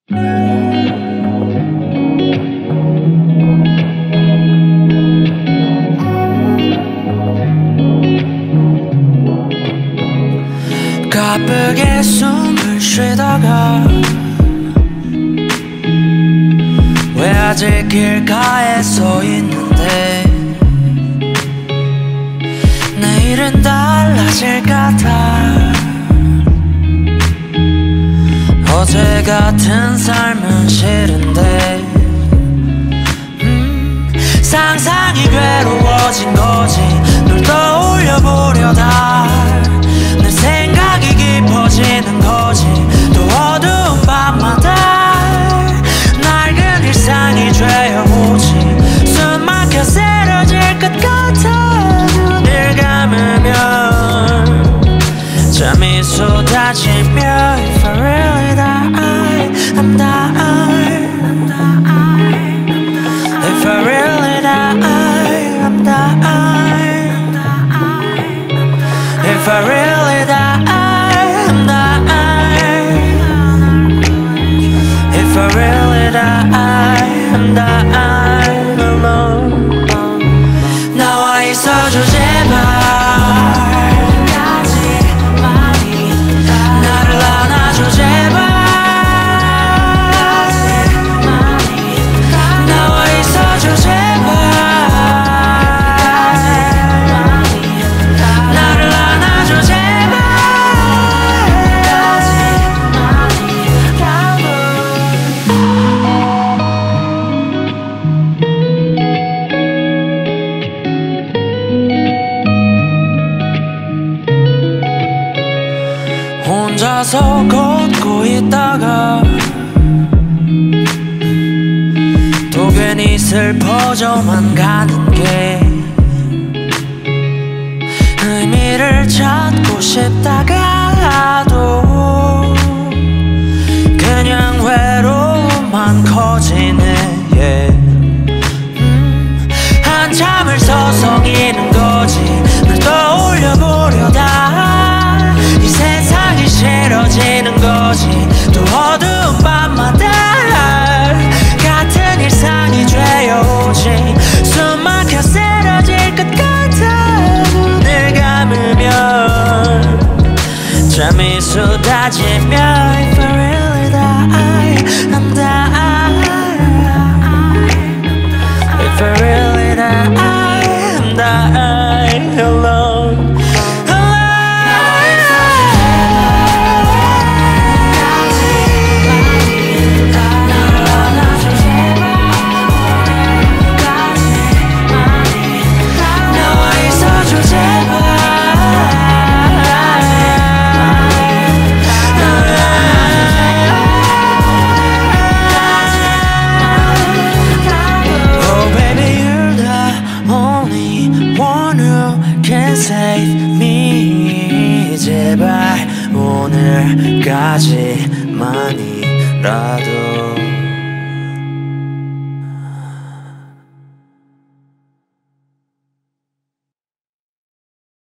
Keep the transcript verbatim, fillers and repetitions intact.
가쁘게 숨을 쉬다가 왜 아직 길가에 서 있는데 내일은 달라질까다. 어제 같은 삶은 싫은데 음, 상상이 괴로워진 거지. 널 떠올려보려다 내 생각이 깊어지는 거지. 또 어두운 밤마다 낡은 일상이 죄어오지. 숨 막혀 쓰러질 것 같아. 눈을 감으면 잠이 쏟아지며 If I really die, I'm dying. If I really die, I'm dying. If I really die, I'm dying. If I really die, I'm dying alone. 나와 있어줘 제발. 혼자서 걷고 있다가 또 괜히 슬퍼져만 가는 게 의미를 찾고 싶다가도 그냥 외로움만 커지네. yeah. 음, 한참을 서성이는 거지. 널 떠올려보려다 이 세상이 싫어지는 거지. 또 어두운 밤마다 같은 일상이 죄어오지. 숨 막혀 쓰러질 것 같아. 눈을 감으면 잠이 쏟아지며 If I really die, I'm dying. If I really die, I'm dying alone. Save me 제발 오늘까지만이라도